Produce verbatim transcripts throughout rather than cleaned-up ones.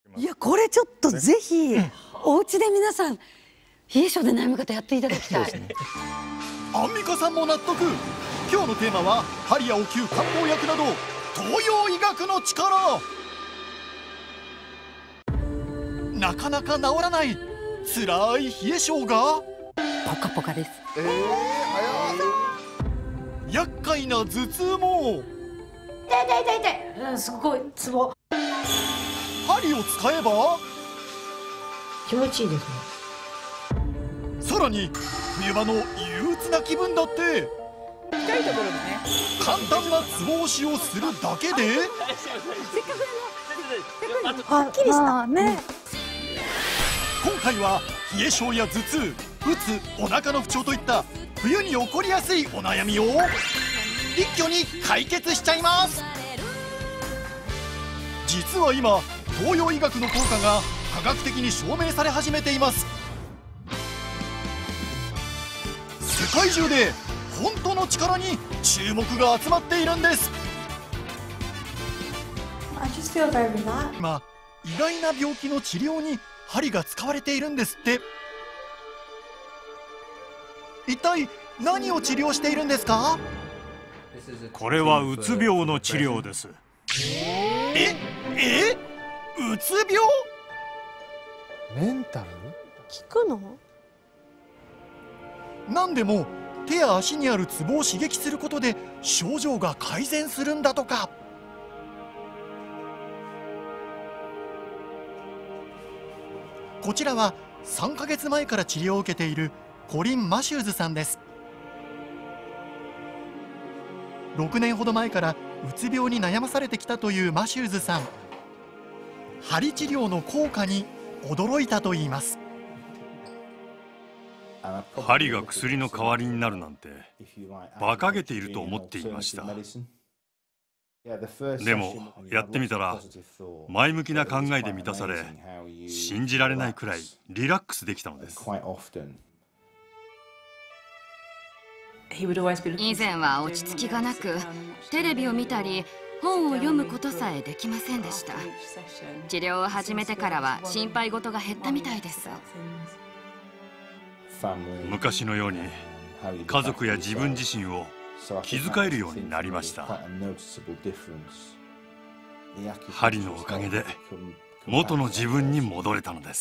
いやこれちょっとぜひ、ね、お家で皆さん冷え性で悩む方やっていただきたい。 アンミカさんも納得。今日のテーマは鍼やお灸、漢方薬など東洋医学の力。なかなか治らない辛い冷え性がポカポカです。 えー、早い。 厄介な頭痛も痛い痛い痛い痛い、うん、すごいツボ。 鍼を使えば気持ちいいですね。 さらに冬場の憂鬱な気分だって近いところにね簡単なツボ押しをするだけでせっかくはっきりしたね。 今回は冷え性や頭痛、うつ、お腹の不調といった冬に起こりやすいお悩みを一挙に解決しちゃいます。実は今東洋医学の効果が科学的に証明され始めています。世界中で本当の力に注目が集まっているんです。今意外な病気の治療に鍼が使われているんですって。一体何を治療しているんですか？ これはうつ病の治療です。 ええうつ病？ メンタル？ 効くの？ なんでも手や足にあるツボを刺激することで症状が改善するんだとか。こちらはさんかげつまえから治療を受けているコリン・マシューズさんです。ろくねんほど前からうつ病に悩まされてきたというマシューズさん。鍼治療の効果に驚いたといいます。 鍼が薬の代わりになるなんて馬鹿げていると思っていました。でもやってみたら前向きな考えで満たされ、信じられないくらいリラックスできたのです。 以前は落ち着きがなく、テレビを見たり本を読むことさえできませんでした。治療を始めてからは心配事が減ったみたいです。 昔のように家族や自分自身を気遣えるようになりました。鍼のおかげで元の自分に戻れたのです。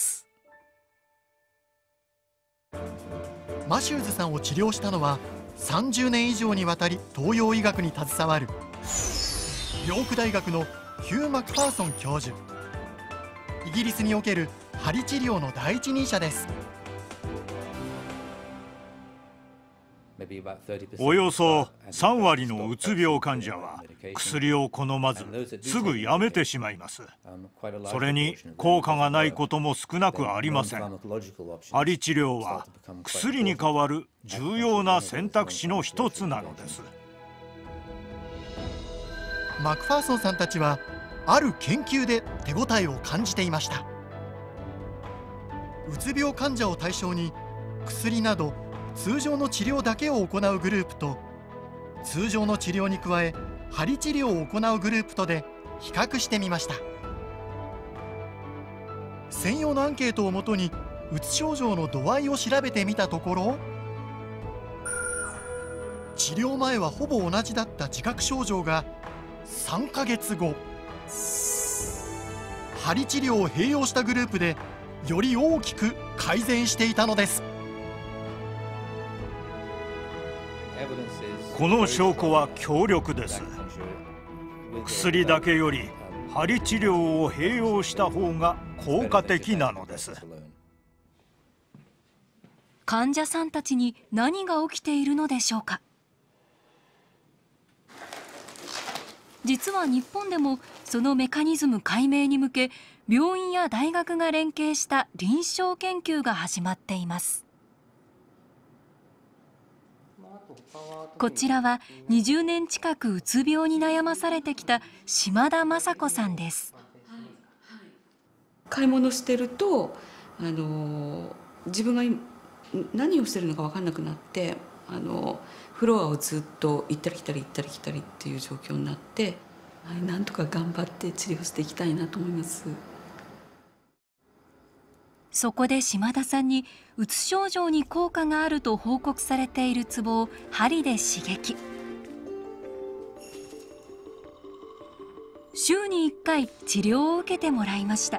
マシューズさんを治療したのはさんじゅうねん以上にわたり東洋医学に携わるヨーク大学のヒュー・マクファーソン教授。イギリスにおける鍼治療の第一人者です。 およそさんわりのうつ病患者は薬を好まずすぐやめてしまいます。それに効果がないことも少なくありません。鍼治療は薬に代わる重要な選択肢の一つなのです。 マクファーソンさんたちはある研究で手応えを感じていました。うつ病患者を対象に薬など通常の治療だけを行うグループと通常の治療に加え鍼治療を行うグループとで比較してみました。専用のアンケートをもとにうつ症状の度合いを調べてみたところ、治療前はほぼ同じだった自覚症状がさんかげつご鍼治療を併用したグループでより大きく改善していたのです。 この証拠は強力です。薬だけより鍼治療を併用した方が効果的なのです。 患者さんたちに何が起きているのでしょうか。実は日本でもそのメカニズム解明に向け病院や大学が連携した臨床研究が始まっています。こちらはにじゅうねん近くうつ病に悩まされてきた島田雅子さんです。 買い物してるとあの自分が何をしてるのか分かんなくなって、あのフロアをずっと行ったり来たり行ったり来たりっていう状況になって、はい、なんとか頑張って治療していきたいなと思います。 そこで島田さんにうつ症状に効果があると報告されているツボを針で刺激。週にいっかい治療を受けてもらいました。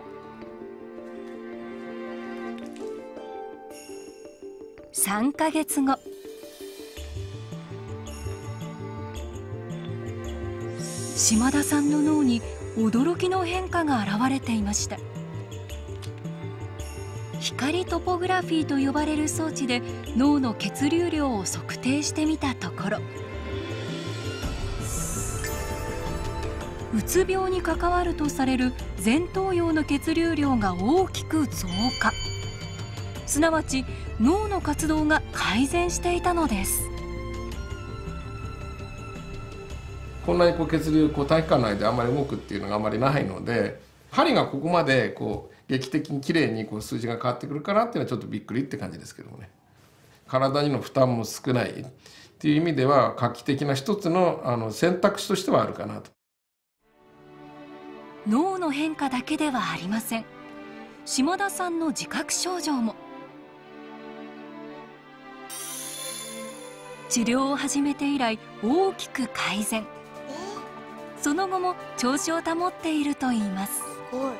さんかげつご、島田さんの脳に驚きの変化が現れていました。光トポグラフィーと呼ばれる装置で脳の血流量を測定してみたところ、うつ病に関わるとされる前頭葉の血流量が大きく増加、すなわち脳の活動が改善していたのです。 こんなにこう血流こう短期間内であんまり動くっていうのがあんまりないので、針がここまでこう劇的にきれいにこう数字が変わってくるかなっていうのはちょっとびっくりって感じですけどもね。体にの負担も少ないっていう意味では画期的な一つのあの選択肢としてはあるかなと。 脳の変化だけではありません。島田さんの自覚症状も。治療を始めて以来大きく改善。その後も調子を保っているといいます。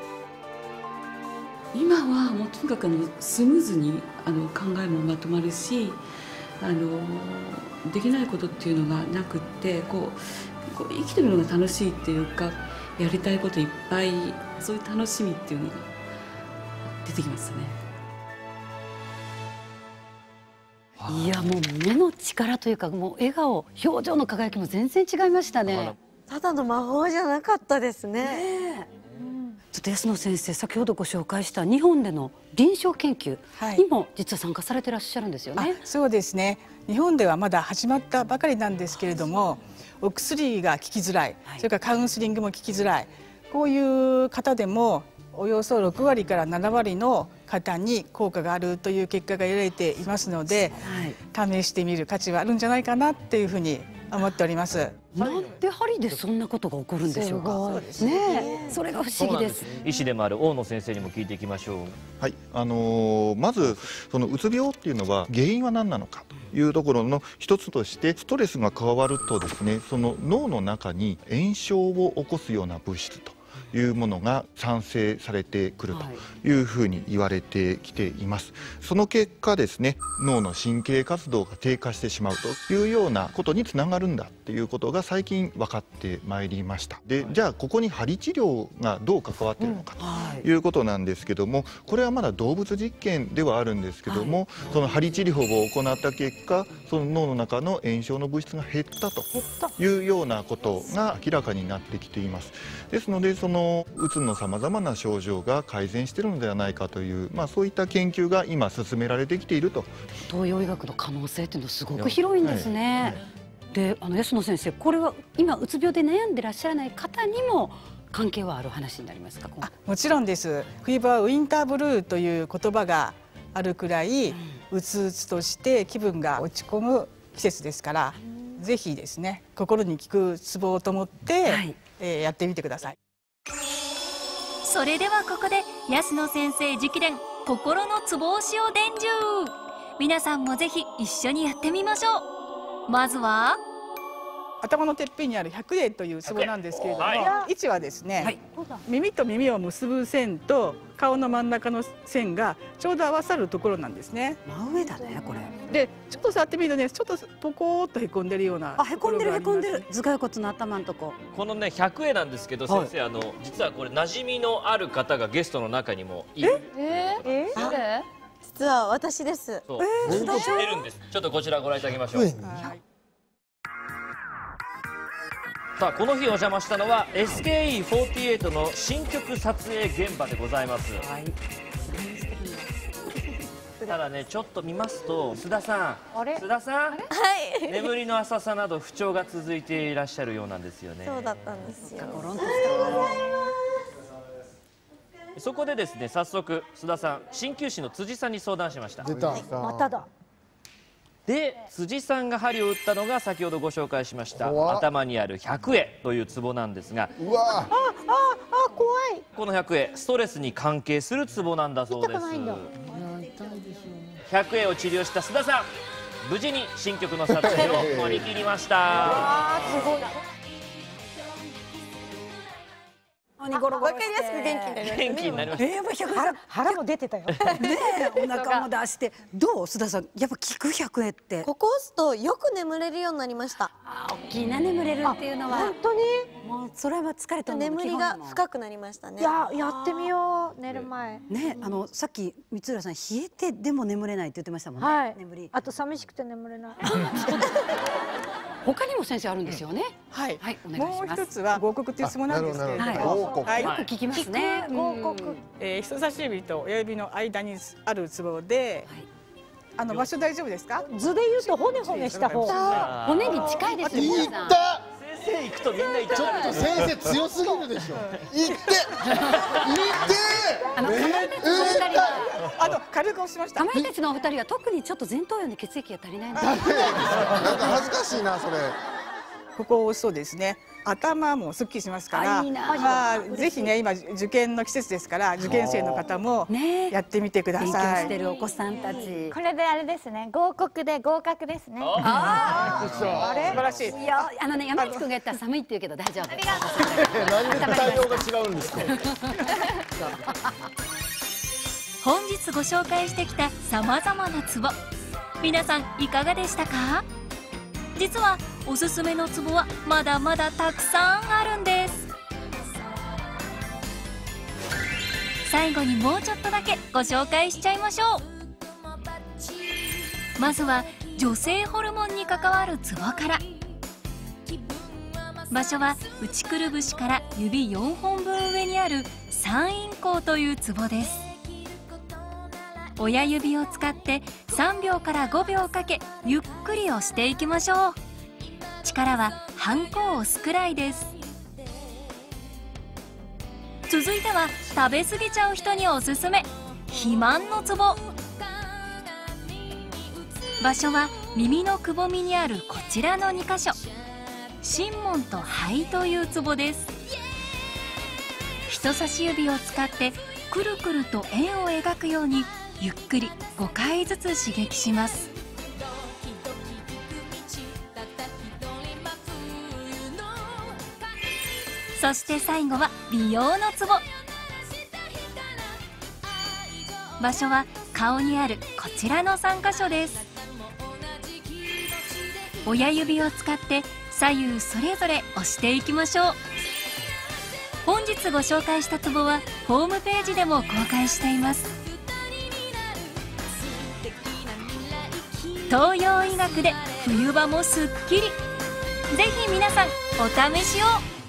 今はもうとにかくあのスムーズにあの考えもまとまるし、あのできないことっていうのがなくって、こう、こう生きてるのが楽しいっていうか、やりたいこといっぱい、そういう楽しみっていうのが出てきますね。 いやもう目の力というか、もう笑顔、表情の輝きも全然違いましたね。 ただの魔法じゃなかったですね。 ねえ、ちょっと安野先生、先ほどご紹介した日本での臨床研究にも実は参加されていらっしゃるんですよね。 そうですね。日本ではまだ始まったばかりなんですけれども、お薬が効きづらい、それからカウンセリングも効きづらい、こういう方でもおよそろくわりからななわりの方に効果があるという結果が得られていますので、はい、試してみる価値はあるんじゃないかなっていうふうに思っております。 なんで針でそんなことが起こるんでしょうか。そうですね。それが不思議です。 医師でもある大野先生にも聞いていきましょう。 はい、あのー、まずそのうつ病っていうのは原因は何なのかというところの一つとして、ストレスが加わるとですね、その脳の中に炎症を起こすような物質というものが産生されてくるというふうに言われてきています。その結果ですね、脳の神経活動が低下してしまうというようなことにつながるんだっていうことが最近分かってまいりました。で、じゃあここに針治療がどう関わっているのかということなんですけども、これはまだ動物実験ではあるんですけども、その針治療を行った結果、その脳の中の炎症の物質が減ったというようなことが明らかになってきています。ですので、そのうつのさまざまな症状が改善しているのではないかという、まあ、そういった研究が今進められてきていると。 東洋医学の可能性というのはすごく広いんですね。はい、で、あの安野先生、これは今うつ病で悩んでらっしゃらない方にも関係はある話になりますか。 あ、もちろんです。冬場はウィンターブルーという言葉があるくらい、うん、うつうつとして気分が落ち込む季節ですから、うん、ぜひですね、心に効くツボをと思って、はい、えー、やってみてください。 それではここで安野先生直伝心のツボ押しを伝授。皆さんもぜひ一緒にやってみましょう。まずは頭のてっぺんにある百会というツボなんですけれども、はい、位置はですね、はい、耳と耳を結ぶ線と顔の真ん中の線がちょうど合わさるところなんですね。 真上だね、これ。 で、ちょっと触ってみるとね、ちょっとポコーっとへこんでるような。 あ、へこんでるへこんでる。頭蓋骨の頭のとこ。 このね、百会なんですけど、はい、先生、あの実はこれ馴染みのある方がゲストの中にもいる。 えええ誰？実は私です。 そう、えー、知ってるんです。ちょっとこちらご覧いただきましょう。はい、さあ、この日お邪魔したのは エスケーイーフォーティーエイト の新曲撮影現場でございます。はい、ただね、ちょっと見ますと須田さん、須田さん、はい、眠りの浅さなど不調が続いていらっしゃるようなんですよね。 そうだったんですよ。 そこでですね、早速須田さん、鍼灸師の辻さんに相談しました。 出た。 まただ。 で、辻さんが針を打ったのが先ほどご紹介しました頭にある百会というツボなんですが、 うわあ、ああ、怖い。 この百会、ストレスに関係するツボなんだそうです。百会を治療した須田さん、無事に新曲の撮影を乗り切りました。 すごい。 わかりやすく元気になりましたね。 元気になりました。 えー、やっぱひゃく腹腹も出てたよ。 ねえ、お腹も出して、どう須田さん、やっぱ効く百会って。 ここ押すとよく眠れるようになりました。 あ、大きいな眠れるっていうのは。 本当に？ もうそれは疲れた眠りが深くなりましたね。 いや、やってみよう、寝る前。 ね、あのさっき三浦さん、冷えてでも眠れないって言ってましたもんね。 はい。 眠り。 あと寂しくて眠れない。 他にも先生あるんですよね。 はい。 はい、お願いします。 もう一つは合谷っていうツボなんですけれども、 はい、よく聞きますね。 合谷。 えー、人差し指と親指の間にあるツボで、あの場所大丈夫ですか？ 図で言うと骨骨した方。 骨に近いですよ。 いった。 先生行くとみんな痛ちょっと先生強すぎるでしょ。いって。いって。 あのかまいたちのお二人は、 あの軽く押しました。 かまいたちのお二人は特にちょっと前頭葉に血液が足りないんです。 なんか恥ずかしいなそれ。 ここを押すとですね、頭もすっきりしますから、まあぜひね、今受験の季節ですから、受験生の方もやってみてください。 勉強してるお子さんたち。 これであれですね、合谷で合格ですね。 ああ、あれ素晴らしい。 いや、あのね、山内くんが言ったら寒いって言うけど大丈夫。 ありがとう。 何で対応が違うんですか。 本日ご紹介してきたさまざまなツボ、皆さんいかがでしたか？実はおすすめのツボはまだまだたくさんあるんです。最後にもうちょっとだけご紹介しちゃいましょう。まずは女性ホルモンに関わるツボから。場所は内くるぶしから指よんほんぶん上にある三陰交というツボです。親指を使ってさんびょうからごびょうかけゆっくり押していきましょう。力は半個を押すくらいです。続いては食べ過ぎちゃう人におすすめ、肥満のツボ。場所は耳のくぼみにあるこちらのにかしょ、神門と肺というツボです。人差し指を使ってくるくると円を描くようにゆっくりごかいずつ刺激します。そして最後は美容のツボ。場所は顔にあるこちらのさんかしょです。親指を使って左右それぞれ押していきましょう。本日ご紹介したツボはホームページでも公開しています。東洋医学で冬場もすっきり、ぜひ皆さんお試しを。